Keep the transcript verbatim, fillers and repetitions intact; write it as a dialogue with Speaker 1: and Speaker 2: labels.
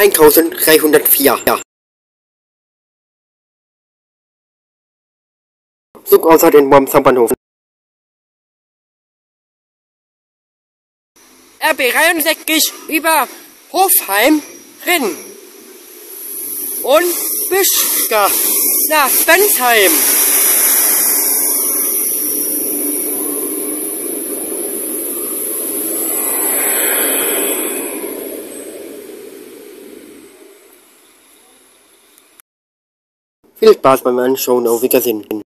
Speaker 1: eintausenddreihundertvier. Zug außer den Worms Hauptbahnhof.
Speaker 2: R B dreiundsechzig über Hofheim, Rinn und Bischka nach Bensheim.
Speaker 1: Viel Spaß beim Anschauen, auf Wiedersehen.